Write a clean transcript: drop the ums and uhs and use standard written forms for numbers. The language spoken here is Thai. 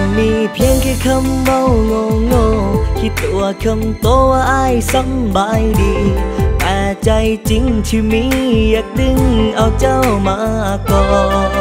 มีเพียงแค่คำเว้าโง่คิดตัวคำโตว่าอ้ายสำบายดีแต่ใจจริงที่มีอยากดึงเอาเจ้ามาก่อน